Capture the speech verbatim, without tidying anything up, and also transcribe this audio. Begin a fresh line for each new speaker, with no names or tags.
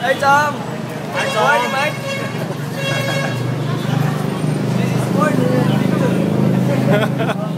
Hey Tom!
Hi
How are you,
Tom!
mate? This is for